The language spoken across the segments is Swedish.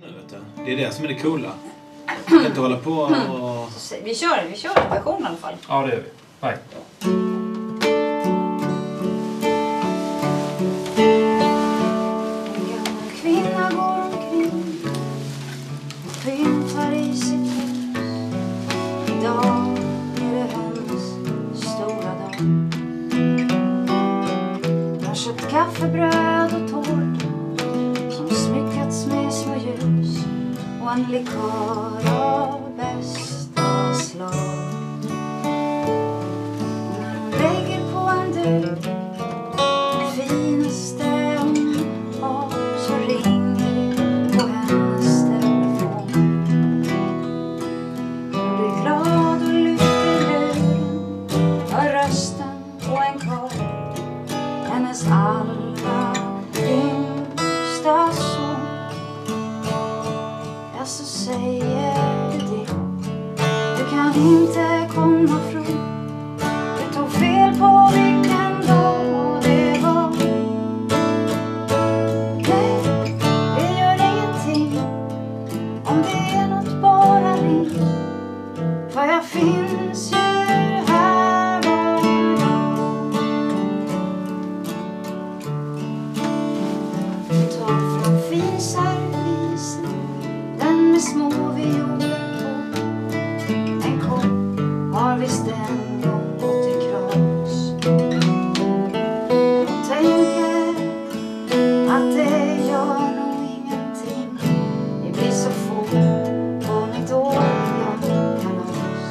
Nu vet du. Det är det som är det coola. Vi kan inte hålla på och... Vi kör en version i alla fall. Ja, det gör vi. Bye. En gammal kvinna går omkring och pyntar i sitt hus. Idag är det hennes stora dag. Hon har köpt kaffebröd och tårta som smyckats med små ljus och en likör av bästa slag. När hon lägger på en duk det finaste hon har så ringer det på hennes telefon. Hon blir glad och lyfter luren, hör rösten och en kvar. Hennes allra yngsta son. Ja, så säger det. Du kan inte komma från. Du tog fel på vilken dag det var. Nej, det gör ingenting om det är något bara ring. För jag finns ju här varje dag. Ta från finservisen den med små violer på. En kopp har visst en gång gått i kras. Jag tänker att det gör nog ingenting. Vi blir så få på mitt årliga kalas.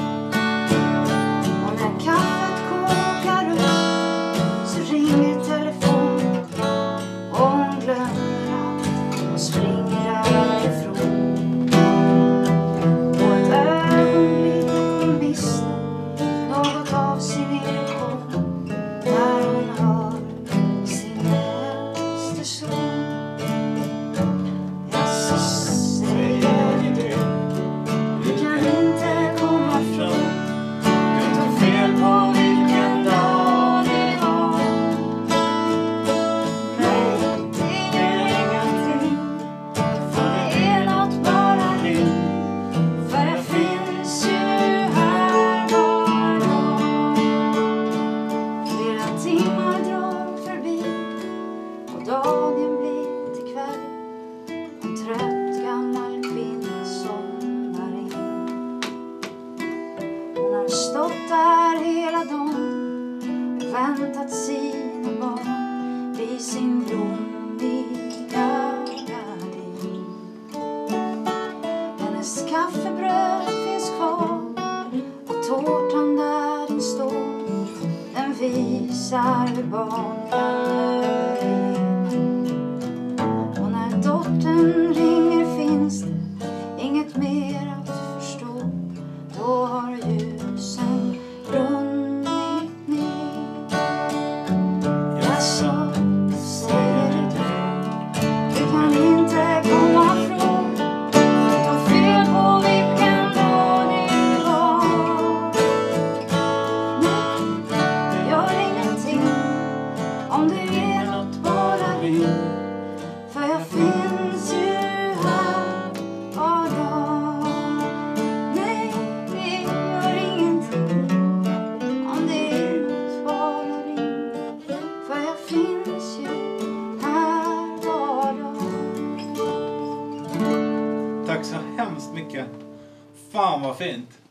Och när kaffet kokar upp så ringer telefonen och hon glömmer allt och springer därifrån. Och ett ögonblick hon missar något av sin illusion när hon hör sin äldste son. Ja, så säger det. Du kan inte komma från. Du tog fel på vilken dag det var. Nej, det gör ingenting. För det är något bara ring. För jag finns ju här var dag. Flera timmar drar förbi och dagen blir till kväll. En trött gammal kvinna somnar in. Hon har stått där hela dagen och väntat sina barn vid sin blommiga gardin. Hennes kaffebröd finns kvar och tårtan där den står. Den visar hur barn kan överleva. Och när dottern ringer finns det inget mer att förstå. Då har ljusen brunnit ner. Ja, så säger du. Du kan inte komma från. Du tog fel på vilken dag det var. Nej, det gör ingenting om det är något bara ring. För jag finns ju här var dag. Nej, det gör ingenting om det är något bara ring. För jag finns ju här var dag. Tack så hemskt mycket. Fan vad fint.